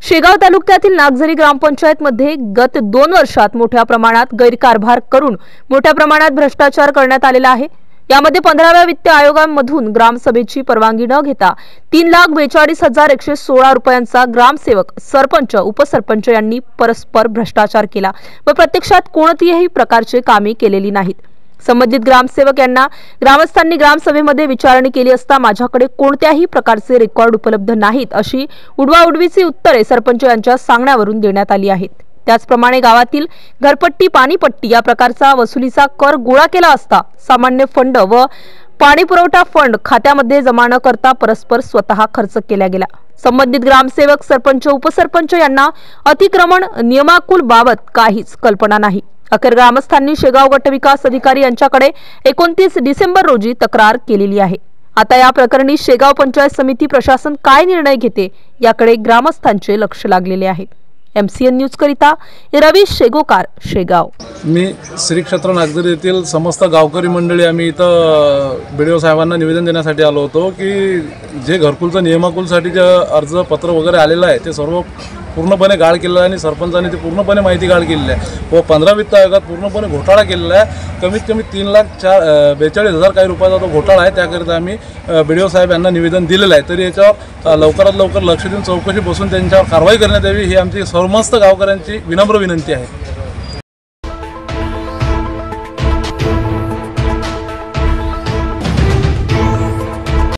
शेगाव तालुक्यातील नागझरी ग्रामपंचायतमध्ये गत 2 वर्षात मोठ्या प्रमाणात गैरकारभार करून मोठ्या प्रमाणात भ्रष्टाचार करण्यात आलेला आहे। यामध्ये 15व्या वित्त आयोगामधून ग्रामसभेची परवानगी न घेता 3,42,116 रुपयांचा ग्रामसेवक, सरपंच, उपसरपंच यांनी परस्पर भ्रष्टाचार केला व प्रत्यक्षात कोणतीही प्रकारचे कामे केलेली नाहीत। संबंधित ग्रामसेवक यांना ग्रामस्थांनी ग्रामसभेमध्ये विचारणी केली असता माझ्याकडे कोणत्याही प्रकारचे रेकॉर्ड उपलब्ध नाहीत अशी उडवाउडवीची उत्तरे सरपंच यांच्या सांगण्यावरून देण्यात आली आहेत। त्याचप्रमाणे गावातील घरपट्टी, पाणीपट्टी या प्रकारचा वसुलीचा कर गोळा केला असता सामान्य फंड व पाणी पुरवठा फंड खात्यामध्ये जमा न करता परस्पर स्वतः खर्च केला गेला। संबंधित ग्रामसेवक, सरपंच, उपसरपंच यांना अतिक्रमण नियमाकुल बाबत काहीच कल्पना नाही। अखेर ग्रामस्थांनी शेगाव गट विकास अधिकारी यांच्याकडे 29 डिसेंबर रोजी तक्रार केलेली आहे। आता या प्रकरणी शेगाव पंचायत समिती प्रशासन काय निर्णय घेते याकडे ग्रामस्थांचे लक्ष लागलेले आहे। MCN न्यूज करिता रवी शेगोकार, शेगाव। मी श्री क्षेत्र नागझरी येथील समस्त गावकरी मंडळी आम्ही इथं BDO साहेबांना निवेदन देण्यासाठी आलो होतो की जे घरकुलचं नियमाकुलसाठी जे अर्जपत्र वगैरे आलेलं आहे ते सर्व पूर्णपणे गाळ केलेलं आहे आणि सरपंचांनी ते पूर्णपणे माहिती गाळ केलेली आहे व 15 वित्त आयोगात पूर्णपणे घोटाळा केलेला आहे। कमीत कमी 3,42,000 काही रुपयाचा तो घोटाळा आहे। त्याकरिता आम्ही BDO साहेब यांना निवेदन दिलेलं आहे। तरी याच्यावर लवकरात लवकर लक्ष देऊन चौकशी बसून त्यांच्यावर कारवाई करण्यात यावी ही आमची समस्त गावकऱ्यांची विनम्र विनंती आहे।